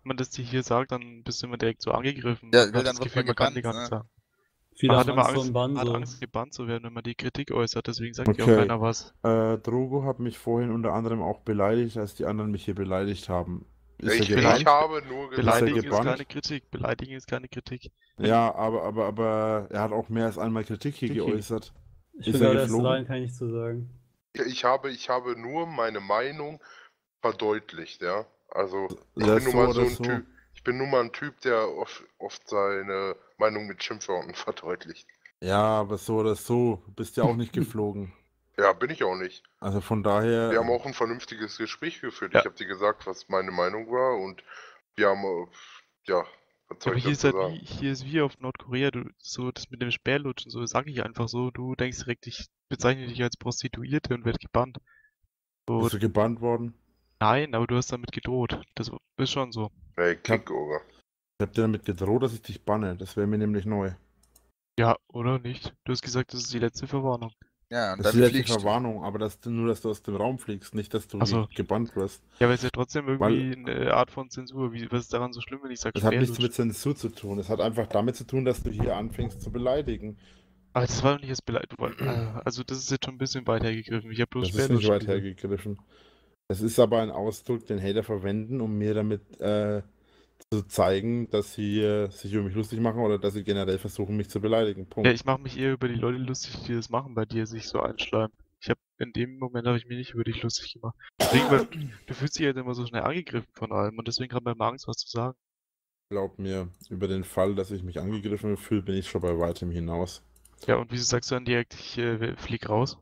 Speaker 6: man das dir hier sagt, dann bist du immer direkt so angegriffen.
Speaker 2: Ja,
Speaker 6: Man
Speaker 2: weil
Speaker 6: hat
Speaker 2: dann
Speaker 6: das
Speaker 2: wird
Speaker 6: Gefühl,
Speaker 2: man
Speaker 6: man kann dir
Speaker 2: gebannt,
Speaker 6: gar nichts
Speaker 2: ne?
Speaker 6: sagen.
Speaker 9: Viele
Speaker 6: Man hat
Speaker 9: haben
Speaker 6: immer
Speaker 9: Angst vor
Speaker 6: Angst,
Speaker 9: dem Bann
Speaker 6: hat
Speaker 9: so.
Speaker 6: Angst, gebannt zu werden, wenn man die Kritik äußert. Deswegen sagt dir auch
Speaker 1: Okay.
Speaker 6: keiner was.
Speaker 1: Äh, Drogo hat mich vorhin unter anderem auch beleidigt, als die anderen mich hier beleidigt haben. Ist
Speaker 4: Ich,
Speaker 1: er
Speaker 6: beleidigt-
Speaker 4: ich
Speaker 1: gebannt?
Speaker 4: habe nur gesagt,
Speaker 6: Beleidigen
Speaker 1: er
Speaker 6: ist
Speaker 1: gebannt?
Speaker 6: keine Kritik. Beleidigen ist keine Kritik. Wenn-
Speaker 1: Ja, aber, aber, aber er hat auch mehr als einmal Kritik hier
Speaker 6: Kritik.
Speaker 1: geäußert.
Speaker 9: Ich
Speaker 1: Ist
Speaker 9: bin
Speaker 1: er
Speaker 9: gerade erst
Speaker 1: geflogen?
Speaker 9: rein, kann ich nicht so sagen.
Speaker 4: ich habe, ich habe nur meine Meinung verdeutlicht, ja. Also ich
Speaker 1: Ja,
Speaker 4: bin nun
Speaker 1: so
Speaker 4: mal so
Speaker 1: oder
Speaker 4: ein
Speaker 1: so.
Speaker 4: Typ, ich bin nun mal ein Typ, der oft, oft seine Meinung mit Schimpfworten verdeutlicht.
Speaker 1: Ja, aber so oder so. Du bist ja auch nicht geflogen.
Speaker 4: Ja, bin ich auch nicht.
Speaker 1: Also von daher.
Speaker 4: Wir haben auch ein vernünftiges Gespräch geführt.
Speaker 6: Ja.
Speaker 4: Ich habe dir gesagt, was meine Meinung war und wir haben, äh, ja, was soll
Speaker 6: Aber
Speaker 4: ich
Speaker 6: hier ist
Speaker 4: dazu
Speaker 6: halt
Speaker 4: sagen?
Speaker 6: wie, hier ist wie auf Nordkorea, du, so das mit dem Sperrlutschen, so sage ich einfach so, du denkst direkt, ich bezeichne dich als Prostituierte und werd gebannt. So,
Speaker 1: Bist du gebannt worden?
Speaker 6: nein, aber du hast damit gedroht. Das ist schon so.
Speaker 4: Hey, Kickover.
Speaker 1: Ich hab dir damit gedroht, dass ich dich banne. Das wäre mir nämlich neu.
Speaker 6: Ja, oder nicht? Du hast gesagt, das ist die letzte Verwarnung.
Speaker 2: Ja, und
Speaker 1: Das ist
Speaker 2: dann
Speaker 1: die letzte
Speaker 2: fliegst du.
Speaker 1: Verwarnung, aber das, nur, dass du aus dem Raum fliegst, nicht, dass du
Speaker 6: Ach so.
Speaker 1: ge- gebannt wirst.
Speaker 6: Ja, aber es ist ja trotzdem
Speaker 1: Weil-
Speaker 6: irgendwie eine Art von Zensur. Wie, was ist daran so schlimm, wenn ich sage
Speaker 1: Das hat nichts
Speaker 6: Sperrlutschen?
Speaker 1: mit Zensur zu tun. Es hat einfach damit zu tun, dass du hier anfängst zu beleidigen.
Speaker 6: Aber das war doch nicht das Beleidigung. Also das ist jetzt schon ein bisschen weit hergegriffen. Ich habe bloß
Speaker 1: Das ist nicht
Speaker 6: Sperrlutschen
Speaker 1: weit
Speaker 6: gesagt.
Speaker 1: hergegriffen. Es ist aber ein Ausdruck, den Hater verwenden, um mir damit äh, zu zeigen, dass sie äh, sich über mich lustig machen oder dass sie generell versuchen, mich zu beleidigen. Punkt.
Speaker 6: Ja, ich mache mich eher über die Leute lustig, die das machen, bei dir sich so einschleimen. Ich habe in dem Moment habe ich mich nicht über dich lustig gemacht. Deswegen, weil du fühlst dich halt immer so schnell angegriffen von allem und deswegen hat man immer Angst, was zu sagen.
Speaker 1: Glaub mir, über den Fall, dass ich mich angegriffen fühle, bin ich schon bei weitem hinaus.
Speaker 6: Ja, und wieso sagst du dann direkt, ich äh, flieg raus?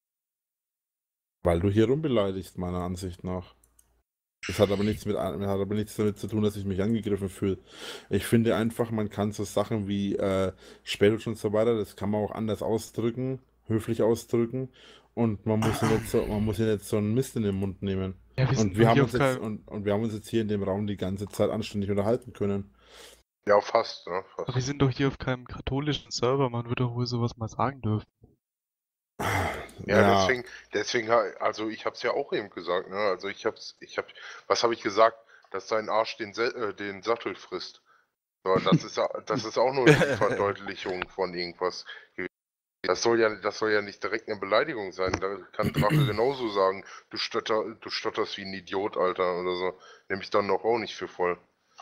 Speaker 1: Weil du hier rumbeleidigst, meiner Ansicht nach. Das hat aber nichts mit, hat aber nichts damit zu tun, dass ich mich angegriffen fühle. Ich finde einfach, man kann so Sachen wie äh, Sperrlutschen und so weiter, das kann man auch anders ausdrücken, höflich ausdrücken. Und man muss ja nicht so, man muss ja nicht so einen Mist in den Mund nehmen.
Speaker 6: Ja, wir sind
Speaker 1: Und wir,
Speaker 6: doch
Speaker 1: haben
Speaker 6: hier
Speaker 1: uns
Speaker 6: auf
Speaker 1: jetzt,
Speaker 6: keinem-
Speaker 1: und, und wir haben uns jetzt hier in dem Raum die ganze Zeit anständig unterhalten können.
Speaker 4: Ja, fast, ne?
Speaker 6: Aber wir
Speaker 4: Fast.
Speaker 6: sind doch hier auf keinem katholischen Server, man würde doch wohl sowas mal sagen dürfen.
Speaker 4: Ja, deswegen, deswegen, ha- also ich hab's ja auch eben gesagt, ne? Also ich hab's, ich hab, was habe ich gesagt? Dass sein Arsch den, Se äh, den Sattel frisst. So, das ist ja, das ist auch nur eine Verdeutlichung von irgendwas gewesen. Das soll ja, das soll ja nicht direkt eine Beleidigung sein. Da kann Drache genauso sagen, du stotter, du stotterst wie ein Idiot, Alter, oder so. Nehme ich dann noch auch nicht für voll.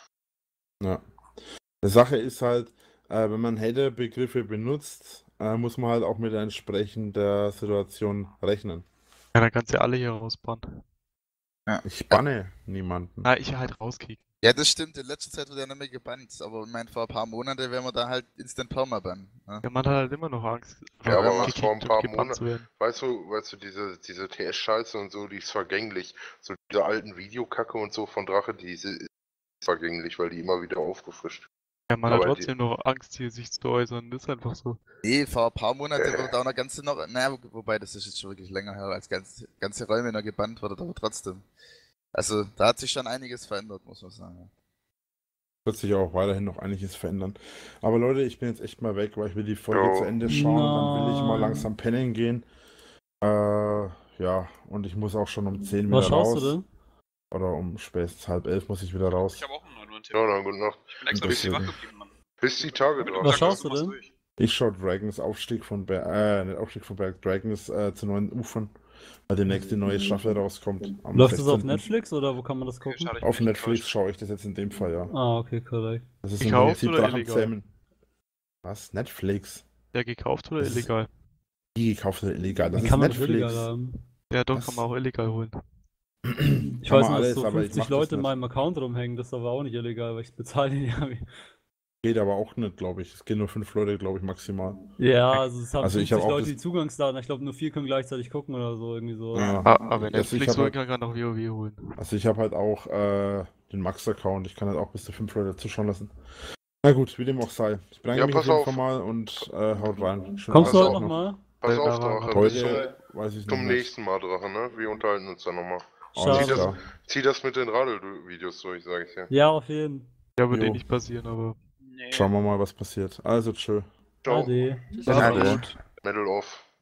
Speaker 1: Ja. Die Sache ist halt, äh, wenn man Hater-Begriffe benutzt, äh, muss man halt auch mit der entsprechenden Situation rechnen.
Speaker 6: Ja, dann kannst du ja alle hier rausbannen.
Speaker 1: Ich banne niemanden.
Speaker 6: Na, ich halt rauskicken.
Speaker 2: Ja, das stimmt. In letzter Zeit wird er nicht mehr gebannt. Aber ich meine, vor ein paar Monaten wären wir da halt instant Permaban. Ne?
Speaker 6: Ja, man hat halt immer noch Angst,
Speaker 4: Ja, aber
Speaker 6: gekickt
Speaker 4: vor ein
Speaker 6: und
Speaker 4: paar
Speaker 6: gebannt
Speaker 4: Monaten,
Speaker 6: zu werden.
Speaker 4: weißt du, weißt du, diese, diese T S-Scheiße und so, die ist vergänglich. So diese alten Videokacke und so von Drache, die ist ist vergänglich, weil die immer wieder aufgefrischt.
Speaker 6: Ja, man
Speaker 4: Aber
Speaker 6: hat
Speaker 4: die-
Speaker 6: trotzdem noch Angst, hier sich zu äußern. Das ist einfach so.
Speaker 2: Nee, vor ein paar Monaten wird auch noch ganze noch. Naja, wo- wobei das ist jetzt schon wirklich länger her, als ganze, ganze Räume noch gebannt wurde, aber trotzdem. Also da hat sich schon einiges verändert, muss man sagen.
Speaker 1: Wird sich auch weiterhin noch einiges verändern. Aber Leute, ich bin jetzt echt mal weg, weil ich will die Folge
Speaker 4: Jo.
Speaker 1: zu Ende schauen. Dann will ich mal
Speaker 9: Nein.
Speaker 1: langsam pennen gehen. Äh, ja, und ich muss auch schon um zehn wieder
Speaker 9: Was schaust
Speaker 1: raus.
Speaker 9: du denn?
Speaker 1: Oder um spätestens halb elf muss ich wieder raus.
Speaker 8: Ich habe auch um neun Uhr einen
Speaker 4: Ja,
Speaker 8: Termin.
Speaker 4: dann gute Nacht.
Speaker 8: Ich bin extra
Speaker 1: Und
Speaker 8: bis hier wach
Speaker 1: deswegen-
Speaker 8: geblieben, Mann.
Speaker 4: Bis die Tage
Speaker 8: Hab mir doch
Speaker 4: drauf.
Speaker 9: Was
Speaker 8: gesagt,
Speaker 9: schaust
Speaker 8: du
Speaker 9: du
Speaker 8: machst
Speaker 9: denn?
Speaker 8: durch.
Speaker 1: Ich schaue Dragons Aufstieg von Berg, äh, nicht Aufstieg von Berg, Dragons äh, zu neuen Ufern, weil demnächst die neue Staffel rauskommt. am
Speaker 9: Läuft das auf
Speaker 1: sechzehnten
Speaker 9: Netflix oder wo kann man das
Speaker 8: Okay,
Speaker 9: gucken?
Speaker 8: schade, ich
Speaker 1: Auf
Speaker 8: bin echt
Speaker 1: Netflix
Speaker 8: enttäuscht.
Speaker 1: schaue ich das jetzt in dem Fall, ja.
Speaker 9: Ah, okay, korrekt.
Speaker 1: Das ist
Speaker 6: Gekauft
Speaker 1: im Prinzip
Speaker 6: oder illegal?
Speaker 1: Drachenzähmen. Was? Netflix?
Speaker 6: Ja, gekauft oder
Speaker 1: Das ist-
Speaker 6: illegal?
Speaker 1: Die gekauft oder illegal? Das
Speaker 9: Wie
Speaker 1: ist
Speaker 9: kann man das
Speaker 1: Netflix.
Speaker 9: illegal haben?
Speaker 6: Ja, doch,
Speaker 1: Das-
Speaker 6: kann man auch illegal holen.
Speaker 9: Ich
Speaker 1: Kann
Speaker 9: weiß
Speaker 1: man
Speaker 9: nur, dass
Speaker 1: alles,
Speaker 9: so
Speaker 1: aber ich
Speaker 9: fünfzig
Speaker 1: mach das
Speaker 9: Leute in
Speaker 1: nicht.
Speaker 9: meinem Account rumhängen, das ist aber auch nicht illegal, weil ich bezahle den ja.
Speaker 1: Geht aber auch nicht, glaube ich. Es gehen nur fünf Leute, glaube ich, maximal.
Speaker 9: Ja, also es haben
Speaker 1: Also ich
Speaker 9: fünfzig
Speaker 1: hab auch
Speaker 9: Leute
Speaker 1: das-
Speaker 9: die Zugangsdaten, ich glaube nur vier können gleichzeitig gucken oder so, irgendwie so.
Speaker 1: Ja.
Speaker 6: Ah, aber
Speaker 1: Also ich
Speaker 6: Netflix
Speaker 1: hab
Speaker 6: holen
Speaker 1: halt-
Speaker 6: kann gerade noch WoW holen.
Speaker 1: Also ich habe halt auch äh, den Max-Account. Ich kann halt auch bis zu fünf Leute zuschauen lassen. Na gut, wie dem auch sei. Ich bedanke
Speaker 4: Ja,
Speaker 1: mich auf
Speaker 4: pass
Speaker 1: jeden
Speaker 4: auf.
Speaker 1: Fall mal und äh, haut rein. Schönen
Speaker 9: Kommst du
Speaker 4: Pass
Speaker 9: heute
Speaker 4: auf.
Speaker 9: nochmal?
Speaker 4: Pass
Speaker 6: Ja,
Speaker 4: auf,
Speaker 6: aber
Speaker 4: Drache. Bis
Speaker 1: Heute
Speaker 4: zum,
Speaker 1: weiß ich noch
Speaker 4: zum
Speaker 1: nicht.
Speaker 4: nächsten Mal, Drache, ne? Wir unterhalten uns dann nochmal.
Speaker 1: Alles
Speaker 9: Schade.
Speaker 1: klar.
Speaker 4: Zieh das mit den Radl-Videos durch, sage ich dir.
Speaker 9: Ja, auf jeden.
Speaker 6: Ja, wird
Speaker 1: Jo.
Speaker 6: eh nicht passieren, aber.
Speaker 8: Nee.
Speaker 1: Schauen wir mal, was passiert. Also, tschö.
Speaker 4: Ciao.
Speaker 9: Ade.
Speaker 2: Ade.
Speaker 4: Medal off.